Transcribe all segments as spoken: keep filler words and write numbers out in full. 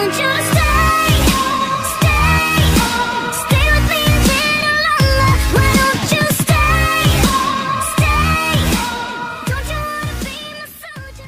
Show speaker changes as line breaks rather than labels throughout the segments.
Won't you stay, stay, stay with me a little longer? Why don't you stay, stay? Don't you wanna be my soldier?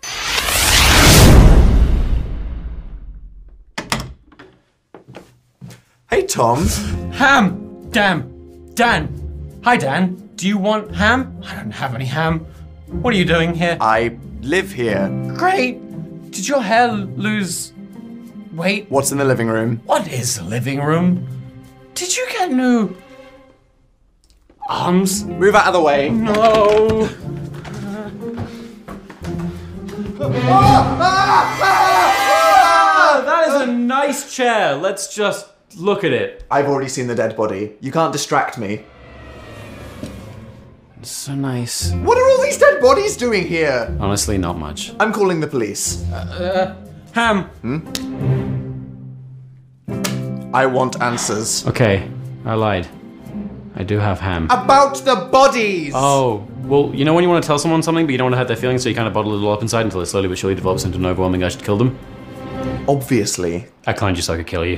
Hey, Tom.
Ham! Damn! Dan! Hi, Dan. Do you want ham? I don't have any ham. What are you doing here?
I live here.
Great! Did your hair lose weight?
What's in the living room?
What is the living room? Did you get new arms?
Move out of the way.
No! That is a nice chair. Let's just look at it.
I've already seen the dead body. You can't distract me.
It's so nice.
What are all these dead bodies doing here?
Honestly, not much.
I'm calling the police.
Uh, ham.
I want answers.
Okay, I lied. I do have ham.
About the bodies!
Oh, well, you know when you want to tell someone something, but you don't want to hurt their feelings, so you kind of bottle it all up inside until it slowly but surely develops into an overwhelming urge to kill them?
Obviously.
I cloned you so I could kill you.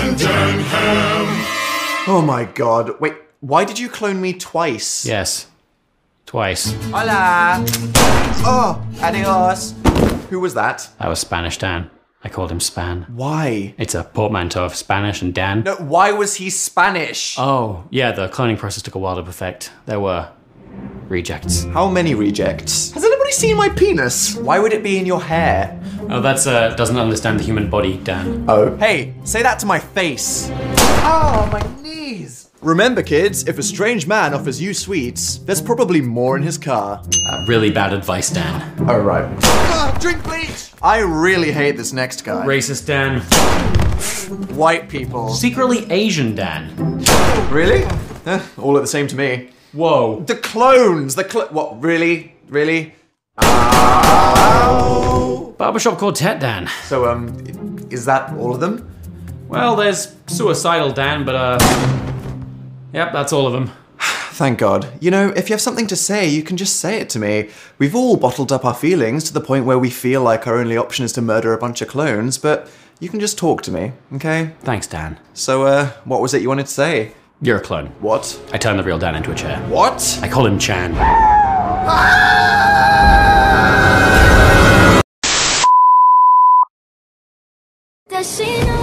Oh my god. Wait, why did you clone me twice?
Yes. Twice.
Hola! Oh, adios. Who was that?
That was Spanish Dan. I called him Span.
Why?
It's a portmanteau of Spanish and Dan.
No, why was he Spanish?
Oh, yeah, the cloning process took a while to perfect. There were rejects.
How many rejects? Has anybody seen my penis? Why would it be in your hair?
Oh, that's, uh, doesn't understand the human body, Dan.
Oh. Hey, say that to my face. Oh, my knees. Remember, kids, if a strange man offers you sweets, there's probably more in his car.
Uh, really bad advice, Dan.
Oh, right. Ah, drink bleach! I really hate this next guy.
Racist Dan.
White people.
Secretly Asian Dan.
Really? Eh, all are the same to me.
Whoa.
The clones! The cl- What, really? Really? Ow!
Barbershop Quartet Dan.
So, um, is that all of them?
Well, there's Suicidal Dan, but, uh... yep, that's all of them.
Thank God. You know, if you have something to say, you can just say it to me. We've all bottled up our feelings to the point where we feel like our only option is to murder a bunch of clones, but you can just talk to me, okay?
Thanks, Dan.
So, uh, what was it you wanted to say?
You're a clone.
What?
I turned the real Dan into a chair.
What?
I call him Chan.
Does she know?